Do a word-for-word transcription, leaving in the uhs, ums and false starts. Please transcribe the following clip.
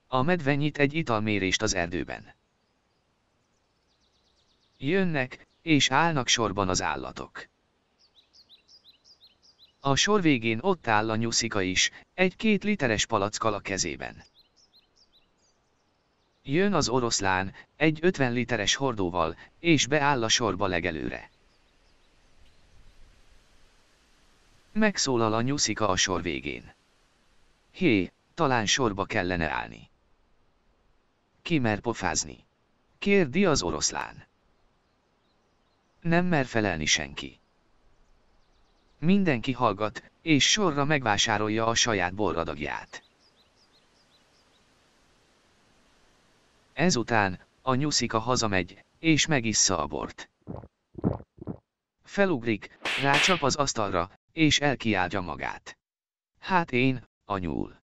A medve nyit egy italmérést az erdőben. Jönnek, és állnak sorban az állatok. A sor végén ott áll a nyuszika is, egy két literes palackkal a kezében. Jön az oroszlán, egy ötven literes hordóval, és beáll a sorba legelőre. Megszólal a nyuszika a sor végén. Hé, talán sorba kellene állni. Ki mer pofázni? Kérdi az oroszlán. Nem mer felelni senki. Mindenki hallgat, és sorra megvásárolja a saját boradagját. Ezután, a nyuszika hazamegy, és megissza a bort. Felugrik, rácsap az asztalra, és elkiáltja magát. Hát én, a nyúl.